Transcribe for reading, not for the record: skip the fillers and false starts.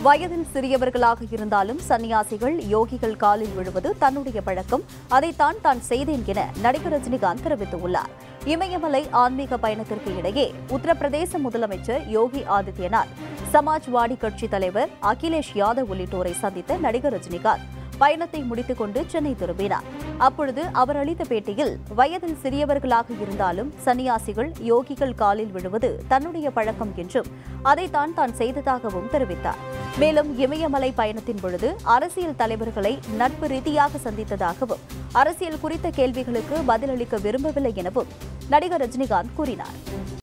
வயதில் சிறியவர்களாக இருந்தாலும் சன்னியாசிகள் யோகிகள் காலில் விழுவது தன்னுடைய பழக்கம், அதைத்தான் தான் செய்தேன் என நடிகர் ரஜினிகாந்த் தெரிவித்துள்ளார். இமயமலை ஆன்மீக பயணத்திற்கு இடையே உத்தரப்பிரதேச முதலமைச்சர் யோகி ஆதித்யநாத், சமாஜ்வாடி கட்சி தலைவர் அகிலேஷ் யாதவ் உள்ளிட்டோரை சந்தித்த நடிகர் ரஜினிகாந்த் பயணத்தை முடித்துக் கொண்டு சென்னை திரும்பினார். அப்பொழுது அவர் அளித்த பேட்டியில், வயதில் சிறியவர்களாக இருந்தாலும் சன்னியாசிகள் யோகிகள் காலில் விழுவது தன்னுடைய பழக்கம் என்றும் அதைத்தான் தான் செய்ததாகவும் தெரிவித்தார். மேலும் இமயமலை பயணத்தின் பொழுது அரசியல் தலைவர்களை நட்பு ரீதியாக சந்தித்ததாகவும் அரசியல் குறித்த கேள்விகளுக்கு பதிலளிக்க விரும்பவில்லை எனவும் நடிகர் ரஜினிகாந்த் கூறினார்.